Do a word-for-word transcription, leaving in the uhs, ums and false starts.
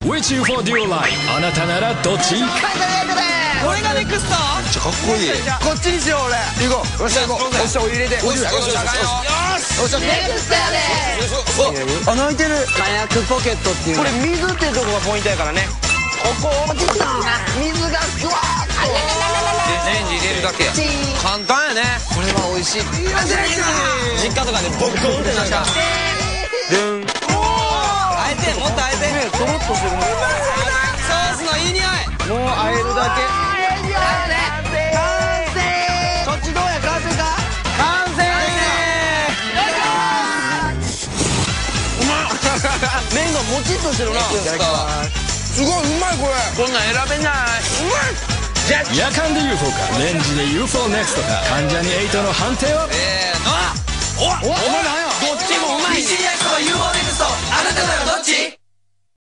Which ユーフォー do you like? あなたならどっち？ これがネクスト。 めっちゃかっこいい。 こっちにしよう俺。 行こう。よっしゃ行こう。よっしゃお湯入れて。よしよしよしよし。 ネクストやで。 あ、泣いてる。 火薬ポケットっていう。 これ水っていうとこがポイントやからね。ここ落ちた。 水がふわーっと。 レンジ入れるだけや。簡単やね。 これは美味しい。実家とかでボッコンってなんか。 ドゥン。 あえてもっとあえて。 ね、とろっとしてるね。 ソースのいい匂い。 もうあえるだけ。 完成。そっちどうや完成か。完成。 麺がもちっとしてるな。いただきます。すごいうまいこれ。こんなん選べない。うまい。 夜間で ユーフォー かレンジで ユーフォー ネクストか関ジャニエイトの判定は？ えーの。お。お前なんや。どっちもうまいね。ビシリアスと ユーフォー ネクスト。あなたならどっち？